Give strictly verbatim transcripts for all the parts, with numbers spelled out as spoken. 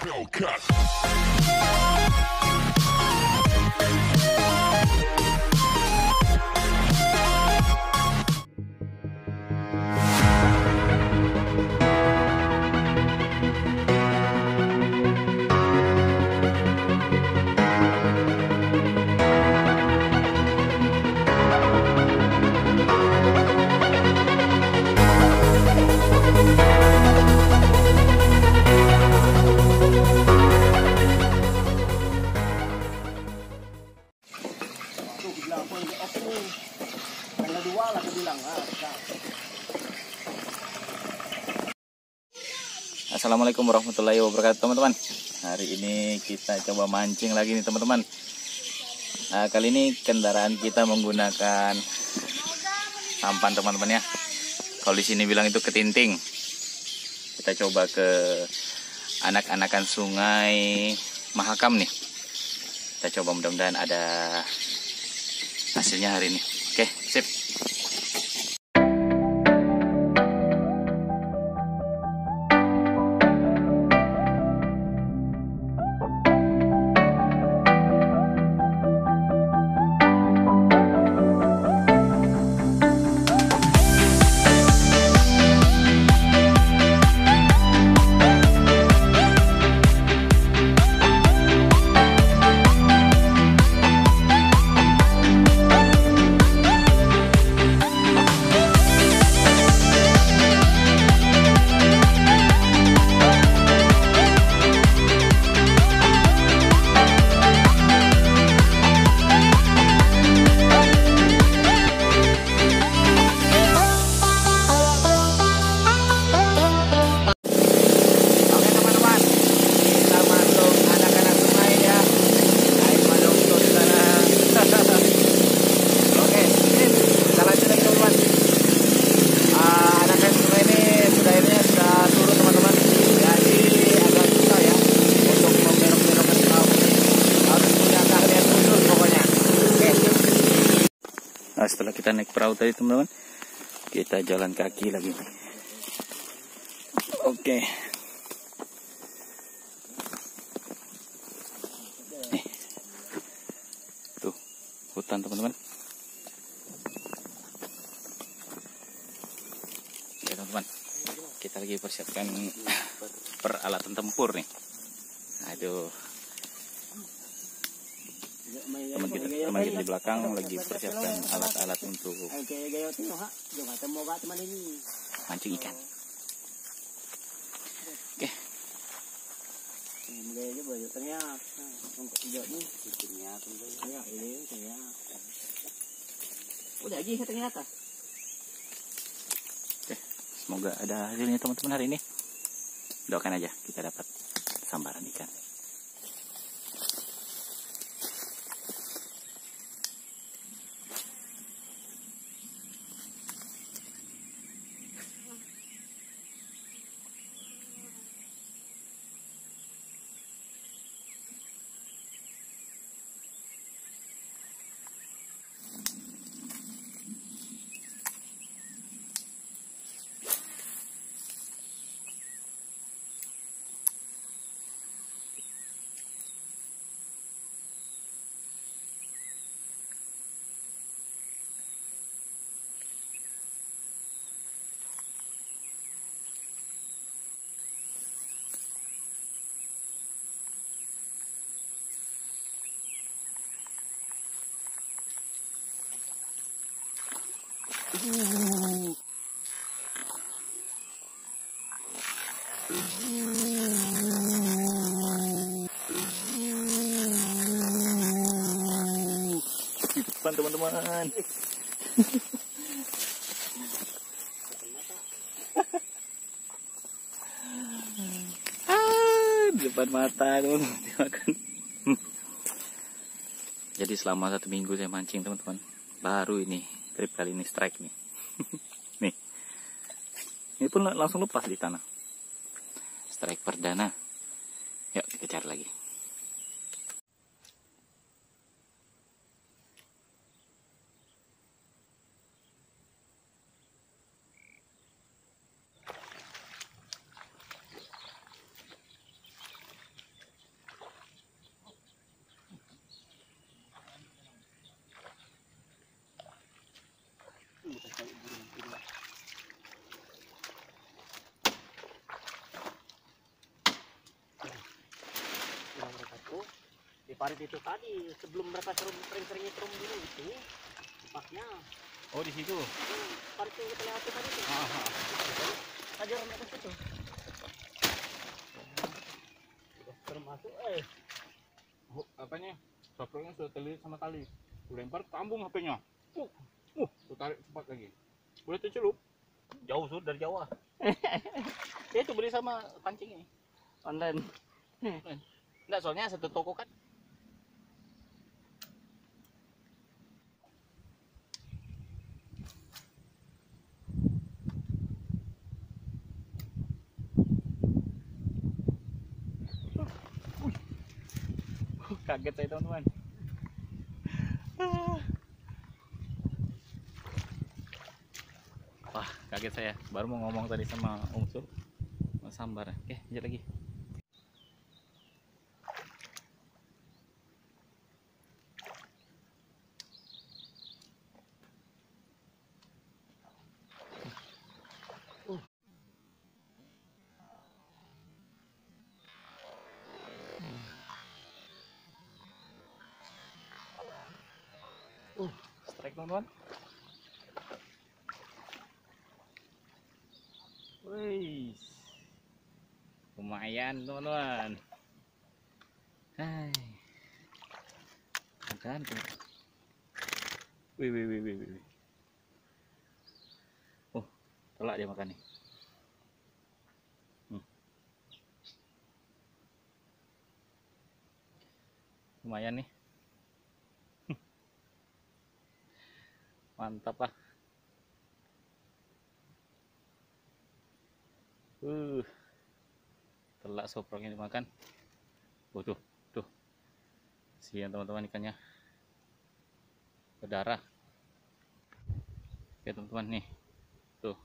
Hellcat. Assalamualaikum warahmatullahi wabarakatuh teman-teman. Hari ini kita coba mancing lagi nih teman-teman. Nah, kali ini kendaraan kita menggunakan sampan teman-teman ya. Kalau di sini bilang itu ketinting. Kita coba ke anak-anakan sungai Mahakam nih. Kita coba, mudah-mudahan ada hasilnya hari ini. Oke, sip. Nah, setelah kita naik perahu tadi teman-teman, kita jalan kaki lagi. Oke. Nih. Tuh, hutan teman-teman. Oke teman-teman, kita lagi persiapkan peralatan tempur nih. Nah, itu teman kita, teman kita di belakang lagi persiapkan alat-alat untuk mancing ikan. Oke. Oke, semoga ada hasilnya teman-teman hari ini. Doakan aja kita dapat sambaran ikan. Uh. Di depan teman-teman. Ah, di depan mata teman-teman dimakan. Jadi selama satu minggu saya mancing teman-teman. Baru ini trip kali ini strike nih. Nih. Ini pun langsung lepas di tanah. Strike perdana. Yuk kita cari lagi. di parit itu tadi sebelum mereka sering-seringnya terumbu dulu itu tempatnya. Oh di situ. Hmm, parit yang kita lewati tadi itu. Aha. Ajar mereka situ. Sudah termasuk eh. Oh, apanya? Software-nya sudah terlilit sama tali. Lempar tambung H P-nya. Uh, uh, tuh tarik cepat lagi. Boleh tercelup? Jauh sudah dari Jawa. Ya itu beli sama pancing ini. Online. Enggak, soalnya satu toko kan. Kaget saya teman-teman. Wah, kaget saya. Baru mau ngomong tadi sama Om Sul. Mau sambar. Oke, lanjut lagi. Uh, strike teman-teman. Wih, lumayan teman-teman. Hai, makan tuh. Wih, wih, wih, wih, wih. Oh, telak dia makan nih. Hmm. Lumayan nih. Mantap lah. Uh, telak soproknya dimakan. Oh tuh, tuh. Sian teman-teman ikannya. Berdarah. Oke teman-teman nih. Tuh.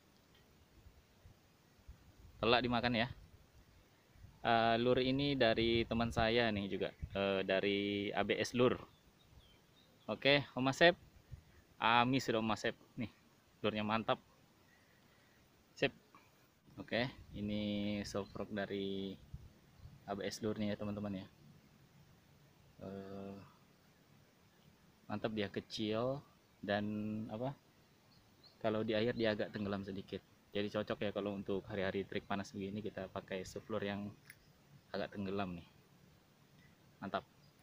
Telak dimakan ya. Uh, lure ini dari teman saya nih juga. Uh, dari A B S Lure. Oke, Om Asep. Amis sudah Om Asep. Nih, lurnya mantap. Sip. Oke, ini soft rock dari A B S Lure nya ya teman-teman ya. Uh, mantap, dia kecil dan apa? Kalau di air dia agak tenggelam sedikit. Jadi cocok ya kalau untuk hari-hari trik panas begini kita pakai soft lure yang agak tenggelam nih. Mantap.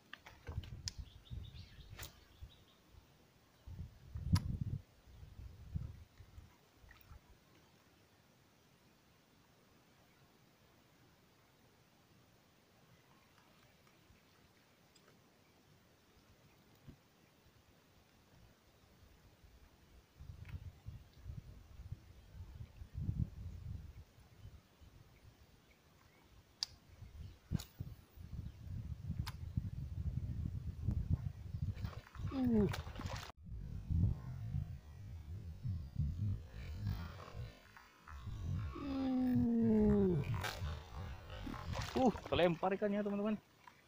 Uh. Uh, kelempar ikannya teman-teman.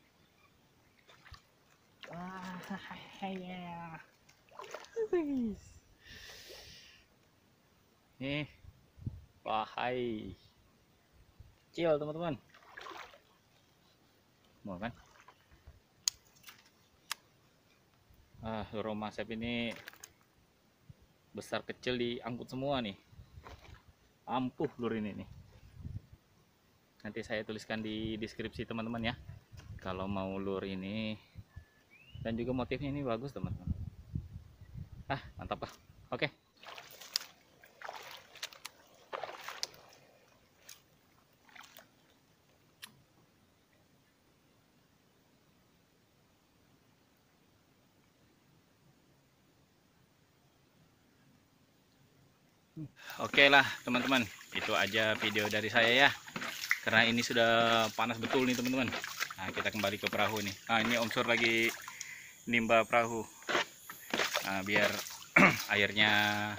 Ah, ya. Nih, wahai, kecil teman-teman. Mau kan? Ah, lure Om Asep ini besar kecil diangkut semua nih. Ampuh lure ini nih. Nanti saya tuliskan di deskripsi teman-teman ya. Kalau mau lure ini, dan juga motifnya ini bagus teman-teman. Ah, mantap lah. Oke. Oke lah teman-teman, itu aja video dari saya ya. Karena ini sudah panas betul nih teman-teman. Nah, kita kembali ke perahu nih. Nah, ini Om Sur lagi nimba perahu. Nah, biar airnya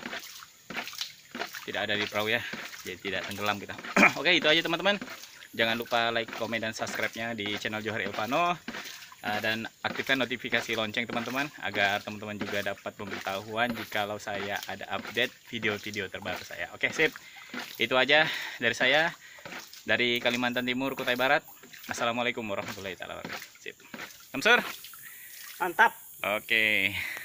tidak ada di perahu ya, jadi tidak tenggelam kita. Oke, itu aja teman-teman. Jangan lupa like, komen, dan subscribe-nya di channel Johar Ilvano. Uh, dan aktifkan notifikasi lonceng teman-teman agar teman-teman juga dapat pemberitahuan jikalau saya ada update video-video terbaru saya. Oke, sip. Itu aja dari saya dari Kalimantan Timur, Kutai Barat. Assalamualaikum warahmatullahi wabarakatuh. Sip. Samsur. Mantap. Oke.